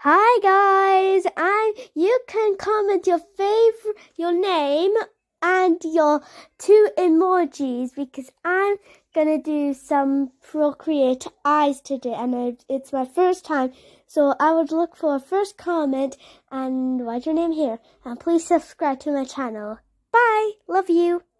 Hi guys, you can comment your name and your 2 emojis because I'm gonna do some Procreate eyes today and it's my first time. So I would look for a first comment and write your name here. And please subscribe to my channel. Bye, love you.